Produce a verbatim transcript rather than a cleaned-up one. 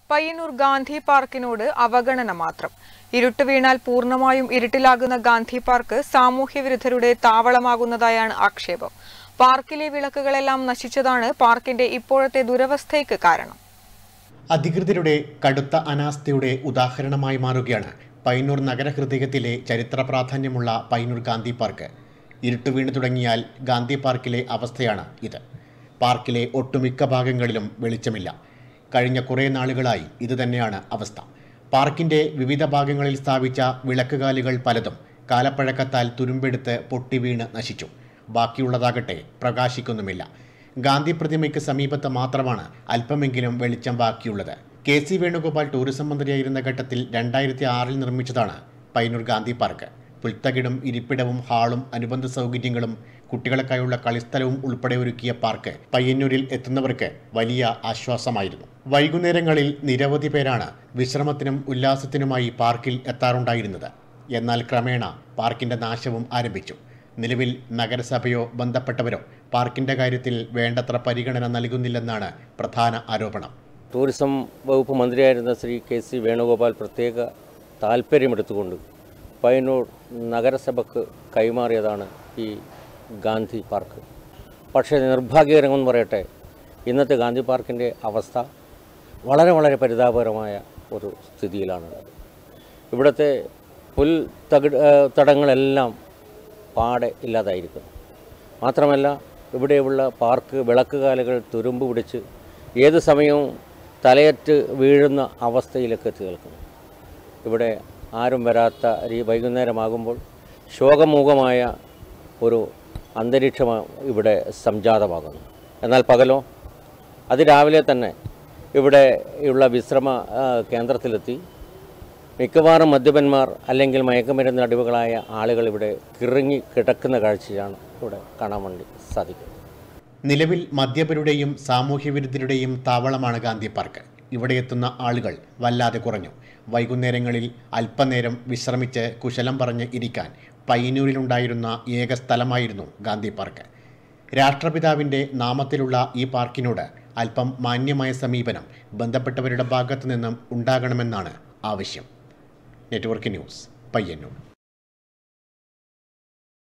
പയ്യന്നൂർ ഗാന്ധി പാർക്കിനോട് അവഗണന മാത്രം. ഇരുട്ട് വീണാൽ പൂർണ്ണമായും ഇരുട്ടിലാകുന്ന ഗാന്ധി പാർക്ക് സാമൂഹ്യവിരുദ്ധരുടെ താവളമാകുന്നതായാണ് ആക്ഷേപം. പാർക്കിലെ വിളക്കുകളെല്ലാം നശിച്ചതാണ് പാർക്കിന്റെ ഇപ്പോഴത്തെ ദുരവസ്ഥയ്ക്ക് കാരണം. അധികൃതരുടെ കടുത്ത അനാസ്ഥയുടെ ഉദാഹരണമായി മാറുകയാണ് പയ്യന്നൂർ നഗരഹൃദയത്തിലെ ചരിത്ര പ്രാധാന്യമുള്ള പയ്യന്നൂർ ഗാന്ധി പാർക്ക്. ഇരുട്ട് വീണു തുടങ്ങിയാൽ ഗാന്ധി പാർക്കിലെ അവസ്ഥയാണ് ഇത്. പാർക്കിലെ ഒട്ടുമിക്ക ഭാഗങ്ങളിലും വെളിച്ചമില്ല. കഴിഞ്ഞ കുറേ നാളുകളായി ഇതുതന്നെയാണ് അവസ്ഥ. പാർക്കിന്റെ വിവിധ ഭാഗങ്ങളിൽ സ്ഥാപിച്ച വിളക്കുകാലുകൾ പലതും കാലപ്പഴക്കത്താൽ തുരുമ്പെടുത്ത് പൊട്ടിവീണ് നശിച്ചു. ബാക്കിയുള്ളതാകട്ടെ പ്രകാശിക്കുന്നുമില്ല. ഗാന്ധി പ്രതിമയ്ക്ക് സമീപത്ത് മാത്രമാണ് അല്പമെങ്കിലും വെളിച്ചം ബാക്കിയുള്ളത്. കെ സി വേണുഗോപാൽ ടൂറിസം മന്ത്രിയായിരുന്ന ഘട്ടത്തിൽ രണ്ടായിരത്തി ആറിൽ നിർമ്മിച്ചതാണ് പയ്യന്നൂർ ഗാന്ധി പാർക്ക്. പുൽത്തകിടും ഇരിപ്പിടവും ഹാളും അനുബന്ധ സൗകര്യങ്ങളും കുട്ടികൾക്കായുള്ള കളിസ്ഥലവും ഉൾപ്പെടെ ഒരുക്കിയ പാർക്ക് പയ്യന്നൂരിൽ എത്തുന്നവർക്ക് വലിയ ആശ്വാസമായിരുന്നു. വൈകുന്നേരങ്ങളിൽ നിരവധി പേരാണ് വിശ്രമത്തിനും ഉല്ലാസത്തിനുമായി പാർക്കിൽ എത്താറുണ്ടായിരുന്നത്. എന്നാൽ ക്രമേണ പാർക്കിന്റെ നാശവും ആരംഭിച്ചു. നിലവിൽ നഗരസഭയോ ബന്ധപ്പെട്ടവരോ പാർക്കിന്റെ കാര്യത്തിൽ വേണ്ടത്ര പരിഗണന നൽകുന്നില്ലെന്നാണ് പ്രധാന ആരോപണം. ടൂറിസം വകുപ്പ് മന്ത്രിയായിരുന്ന ശ്രീ കെ സി വേണുഗോപാൽ പ്രത്യേക താൽപ്പര്യമെടുത്തുകൊണ്ട് പയ്യന്നൂർ നഗരസഭയ്ക്ക് കൈമാറിയതാണ് ഈ ഗാന്ധി പാർക്ക്. പക്ഷേ നിർഭാഗ്യകരമെന്ന് പറയട്ടെ, ഇന്നത്തെ ഗാന്ധി പാർക്കിൻ്റെ അവസ്ഥ വളരെ വളരെ പരിതാപകരമായ ഒരു സ്ഥിതിയിലാണുള്ളത്. ഇവിടുത്തെ പുൽ തകിട് തടങ്ങളെല്ലാം പാടെ ഇല്ലാതായിരിക്കുന്നു. മാത്രമല്ല, ഇവിടെയുള്ള പാർക്ക് വിളക്കുകാലുകൾ തുരുമ്പ് പിടിച്ച് ഏത് സമയവും തലയറ്റ് വീഴുന്ന അവസ്ഥയിലേക്ക് എത്തി നിൽക്കുന്നു. ഇവിടെ ആരും വരാത്ത ഈ വൈകുന്നേരമാകുമ്പോൾ ശോകമൂകമായ ഒരു അന്തരീക്ഷം ഇവിടെ സംജാതമാകുന്നു. എന്നാൽ പകലോ അതിരാവിലെ തന്നെ ഇവിടെയുള്ള വിശ്രമ കേന്ദ്രത്തിലെത്തി മിക്കവാറും മദ്യപന്മാർ അല്ലെങ്കിൽ മയക്കുമരുന്ന് അടിവുകളായ ആളുകൾ ഇവിടെ കിറങ്ങി കിടക്കുന്ന കാഴ്ചയാണ് ഇവിടെ കാണാൻ വേണ്ടി സാധിക്കുന്നത്. നിലവിൽ മദ്യപരുടെയും സാമൂഹ്യവിരുദ്ധരുടെയും താവളമാണ് ഗാന്ധി പാർക്ക്. ഇവിടെ എത്തുന്ന ആളുകൾ വല്ലാതെ കുറഞ്ഞു. വൈകുന്നേരങ്ങളിൽ അല്പനേരം വിശ്രമിച്ച് കുശലം പറഞ്ഞ് ഇരിക്കാൻ പയ്യന്നൂരിലുണ്ടായിരുന്ന ഏക സ്ഥലമായിരുന്നു ഗാന്ധി പാർക്ക്. രാഷ്ട്രപിതാവിൻ്റെ നാമത്തിലുള്ള ഈ പാർക്കിനോട് അല്പം മാന്യമായ സമീപനം ബന്ധപ്പെട്ടവരുടെ ഭാഗത്തു നിന്നും ഉണ്ടാകണമെന്നാണ് ആവശ്യം. Network news, Payyanur.